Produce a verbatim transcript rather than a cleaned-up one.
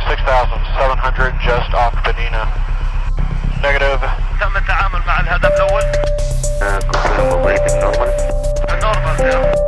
six thousand seven hundred just off Benina. Negative. تم التعامل مع الهدف الأول. confirm operating normal. النورمال